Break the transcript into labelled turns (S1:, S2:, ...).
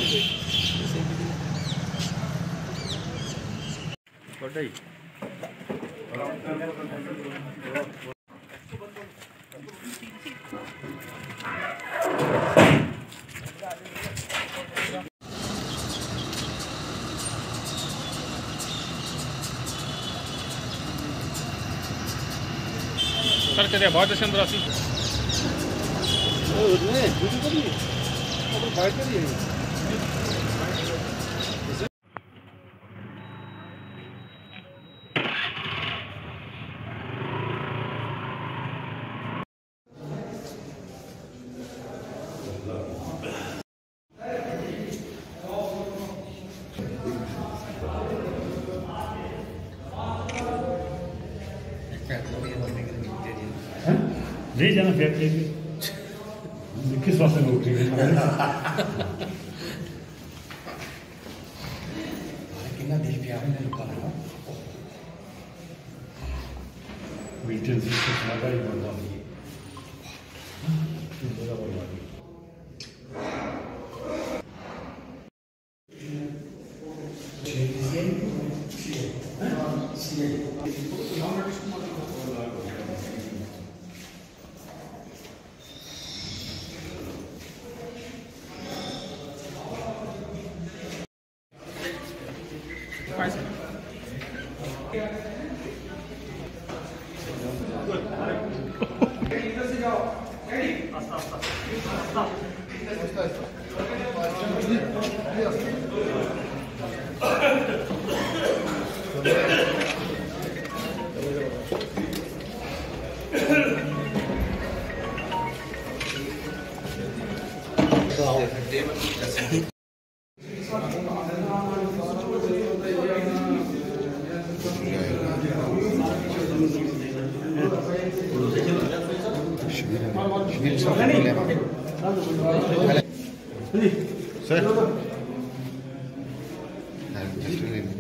S1: Sir कहते बहुत अच्छे अंदर आती
S2: ले जाना फेंक लेके किस वास्ते लोग कितना दिल पे आवे ना रुका ना मीटर से लगा ही बोलता है बड़ा बड़ा
S3: Sir.